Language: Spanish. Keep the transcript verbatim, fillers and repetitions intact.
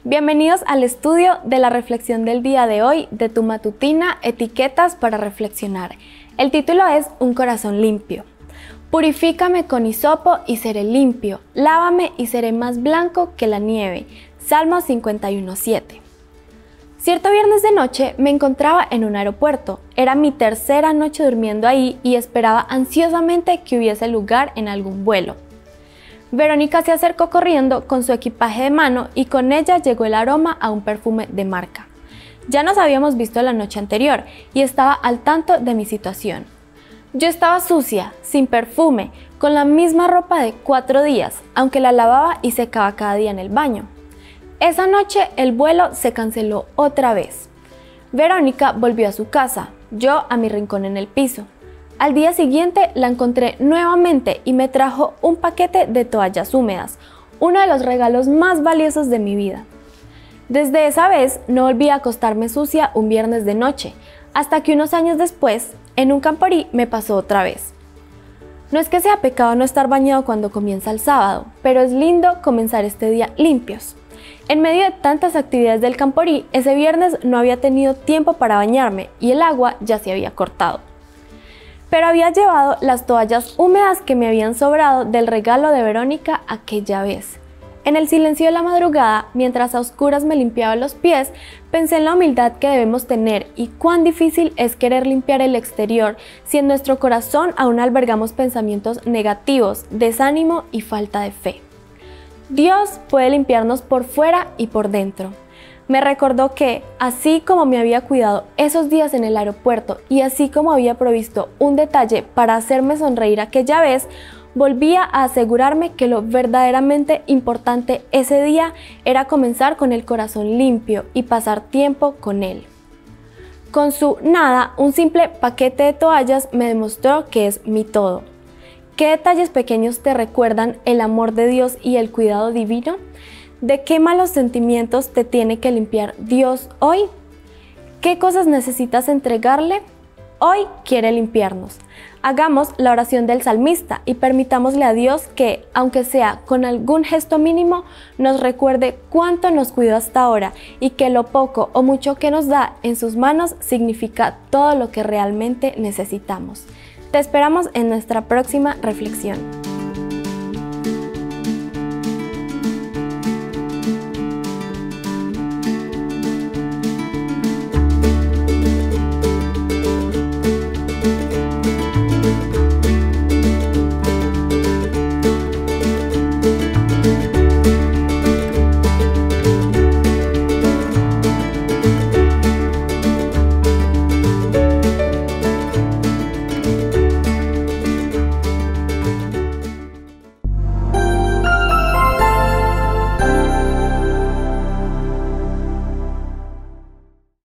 Bienvenidos al estudio de la reflexión del día de hoy de tu matutina Etiquetas para reflexionar. El título es Un corazón limpio. Purifícame con hisopo y seré limpio, lávame y seré más blanco que la nieve. Salmo cincuenta y uno, siete. Cierto viernes de noche me encontraba en un aeropuerto. Era mi tercera noche durmiendo ahí y esperaba ansiosamente que hubiese lugar en algún vuelo. Verónica se acercó corriendo con su equipaje de mano y con ella llegó el aroma a un perfume de marca. Ya nos habíamos visto la noche anterior y estaba al tanto de mi situación. Yo estaba sucia, sin perfume, con la misma ropa de cuatro días, aunque la lavaba y secaba cada día en el baño. Esa noche el vuelo se canceló otra vez. Verónica volvió a su casa, yo a mi rincón en el piso. Al día siguiente la encontré nuevamente y me trajo un paquete de toallas húmedas, uno de los regalos más valiosos de mi vida. Desde esa vez no volví a acostarme sucia un viernes de noche, hasta que unos años después, en un Camporí, me pasó otra vez. No es que sea pecado no estar bañado cuando comienza el sábado, pero es lindo comenzar este día limpios. En medio de tantas actividades del Camporí, ese viernes no había tenido tiempo para bañarme y el agua ya se había cortado. Pero había llevado las toallas húmedas que me habían sobrado del regalo de Verónica aquella vez. En el silencio de la madrugada, mientras a oscuras me limpiaba los pies, pensé en la humildad que debemos tener y cuán difícil es querer limpiar el exterior si en nuestro corazón aún albergamos pensamientos negativos, desánimo y falta de fe. Dios puede limpiarnos por fuera y por dentro. Me recordó que, así como me había cuidado esos días en el aeropuerto y así como había provisto un detalle para hacerme sonreír aquella vez, volvía a asegurarme que lo verdaderamente importante ese día era comenzar con el corazón limpio y pasar tiempo con él. Con su nada, un simple paquete de toallas me demostró que es mi todo. ¿Qué detalles pequeños te recuerdan el amor de Dios y el cuidado divino? ¿De qué malos sentimientos te tiene que limpiar Dios hoy? ¿Qué cosas necesitas entregarle? Hoy quiere limpiarnos. Hagamos la oración del salmista y permitámosle a Dios que, aunque sea con algún gesto mínimo, nos recuerde cuánto nos cuidó hasta ahora y que lo poco o mucho que nos da en sus manos significa todo lo que realmente necesitamos. Te esperamos en nuestra próxima reflexión.